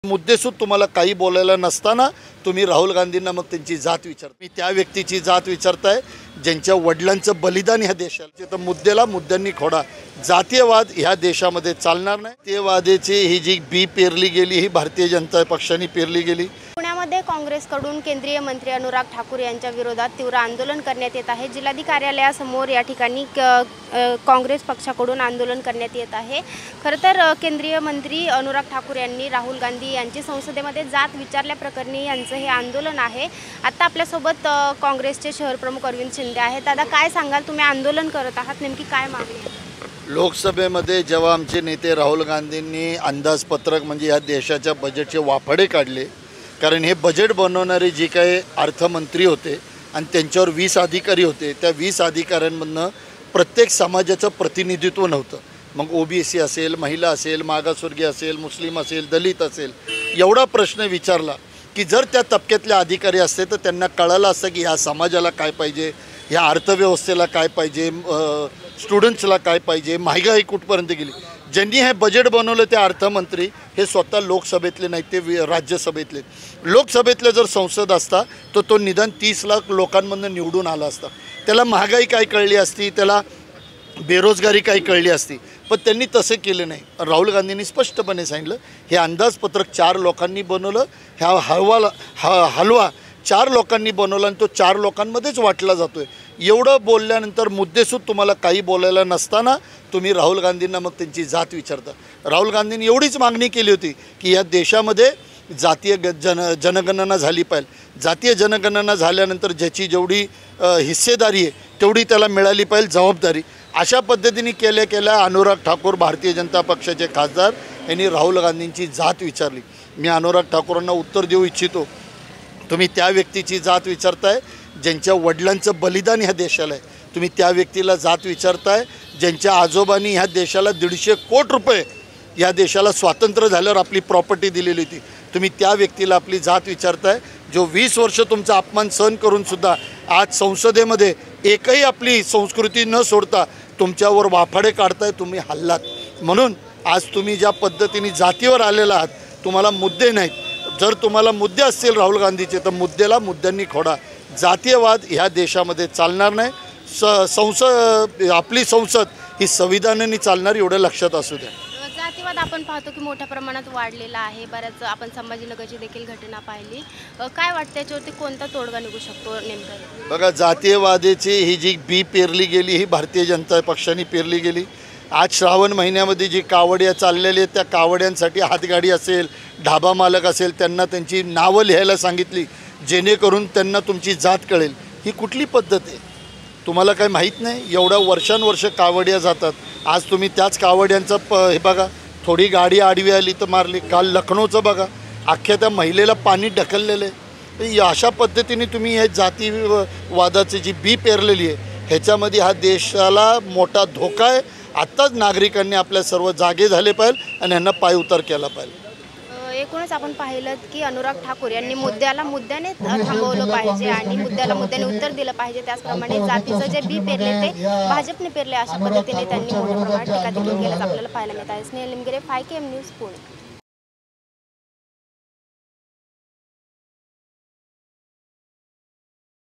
मुद्देसूद तुम्हाला काही बोलायला नसताना तुम्ही राहुल गांधींना मग त्यांची जात विचारता। मी त्या व्यक्तीची जात विचारताय ज्यांच्या वडिलांचं बलिदान ह्या देशाला, तर मुद्द्यांनी खोडा। जातीयवाद ह्या देशामध्ये चालणार नाही। जातीयवादाची ही जी बी पेरली गेली ही भारतीय जनता पक्षाने पेरली गेली। पुण्यामध्ये काँग्रेसकडून केंद्रीय मंत्री अनुराग ठाकूर यांच्या विरोधात तीव्र आंदोलन करण्यात येत आहे। जिल्हाधिकारी कार्यालयासमोर या ठिकाणी काँग्रेस पक्षाकडून आंदोलन करण्यात येत आहे। खरं तर केंद्रीय मंत्री अनुराग ठाकूर यांनी राहुल गांधी यांची संसदेमध्ये जात विचारल्या प्रकरणी यांचं हे आंदोलन आहे। आता आपल्यासोबत काँग्रेसचे शहर प्रमुख अरविंद शिंदे आहेत। दादा, काय सांगाल, तुम्ही आंदोलन करत आहात, नेमकी काय मागणी आहे? लोकसभेमध्ये जेव्हा आमचे नेते राहुल गांधींनी अंदाजपत्रक म्हणजे या देशाच्या बजेटचे वाफडे काढले, कारण हे बजेट बनवणारे जे काही अर्थमंत्री होते आणि त्यांच्यावर 20 अधिकारी होते, त्या 20 अधिकाऱ्यांमधनं प्रत्येक समाजाचं प्रतिनिधित्व नव्हतं। मग ओबीसी असेल, महिला असेल, मागासवर्गीय असेल, मुस्लिम असेल, दलित असेल, एवढा प्रश्न विचारला की जर त्या तबक्यातले अधिकारी असते तर त्यांना कळलं असतं की ह्या समाजाला काय पाहिजे, ह्या अर्थव्यवस्थेला काय पाहिजे, स्टुडंट्सला काय पाहिजे, महागाई कुठपर्यंत गेली। ज्यांनी हे बजेट बनवलं ते अर्थमंत्री हे स्वतः लोकसभेतले नाही, ते राज्यसभेतले। लोकसभेतले जर संसद असता तर तो निदान 30 लाख लोकांमधून निवडून आला असता। त्याला महागाई काय कळली असती, त्याला बेरोजगारी काय कळली असती, पण त्यांनी तसे केले नाही। राहुल गांधींनी स्पष्टपणे सांगितलं हे अंदाजपत्रक 4 लोकांनी बनवलं, ह्या हलवा 4 लोकांनी बनवला आणि तो 4 लोकांमध्येच वाटला जातोय। एवढं बोलल्यानंतर मुद्देसूद तुम्हाला काही बोलायला नसताना तुम्ही राहुल गांधींना मग त्यांची जात विचारता। राहुल गांधींनी एवढीच मागणी केली होती की या देशामध्ये जातीय जनगणना झाली पाहिजे। जातीय जनगणना झाल्यानंतर ज्याची जेवढी हिस्सेदारी आहे तेवढी त्याला मिळाली पाहिजे जबाबदारी। अशा पद्धतीने केल्या अनुराग ठाकूर भारतीय जनता पक्षाचे खासदार यांनी राहुल गांधींची जात विचारली। मी अनुराग ठाकूरांना उत्तर देऊ इच्छितो, तुम्ही त्या व्यक्तीची जात विचारताय ज्यांच्या वडिलांचं बलिदान ह्या देशाला आहे। तुम्ही त्या व्यक्तीला जात विचारताय ज्यांच्या आजोबांनी ह्या देशाला 150 कोटी रुपये या देशाला स्वातंत्र्य झाल्यावर आपली प्रॉपर्टी दिलेली होती। तुम्ही त्या व्यक्तीला आपली जात विचारताय जो 20 वर्ष तुमचा अपमान सहन करूनसुद्धा आज संसदेमध्ये एकही आपली संस्कृती न सोडता तुमच्यावर वाफाडे काढताय। तुम्ही हल्लात म्हणून आज तुम्ही ज्या पद्धतीने जातीवर आलेला आहात, तुम्हाला मुद्दे नाहीत। जर तुम्हाला मुद्दे असतील राहुल गांधीचे तर मुद्द्यांनी खोडा। जातीयवाद ह्या देशामध्ये चालणार नाही। आपली संसद ही संविधानाने चालणार, एवढं लक्षात असू द्या। जातीवाद आपण पाहतो की मोठ्या प्रमाणात वाढलेला आहे। बऱ्याच आपण संभाजीनगरची देखील घटना पाहिली। काय वाटतं याच्यावरती कोणता तोडगा निघू शकतो नेमका? बघा, जातीयवादाची ही जी बी पेरली गेली ही भारतीय जनता पक्षाने पेरली गेली। आज श्रावण महिन्यामध्ये जी कावड्या चाललेली आहेत त्या कावड्यांसाठी हातगाडी असेल, ढाबा मालक असेल, त्यांना त्यांची नावं लिहायला सांगितली जेणेकरून त्यांना तुमची जात कळेल। ही कुठली पद्धत आहे? तुम्हाला काय माहीत नाही? एवढ्या वर्षानुवर्ष कावड्या जातात। आज तुम्ही त्याच कावड्यांचं हे बघा, थोडी गाडी आडवी आली तर मारली। काल लखनौचं बघा, अख्ख्या त्या महिलेला पाणी ढकललेलं आहे। अशा पद्धतीने तुम्ही हे जातीवादाची जी बी पेरलेली आहे ह्याच्यामध्ये हा देशाला मोठा धोका आहे। आत्ताच नागरिकांनी आपल्या सर्व जागे झाले पाहिजे आणि यांना पायउतार केला पाहिजे। एकूणच आपण पाहिलं की अनुराग ठाकूर यांनी मुद्द्याने थांबवलं पाहिजे आणि मुद्द्याने उत्तर दिलं पाहिजे। त्याचप्रमाणे जातीचं जे बी पेरले ते भाजपने पेरले, अशा पद्धतीने त्यांनी मोठ्या प्रमाणात टीका देखील केल्याचं आपल्याला पाहायला मिळत आहे। Snehal Nimgire, 5KM news, Pune.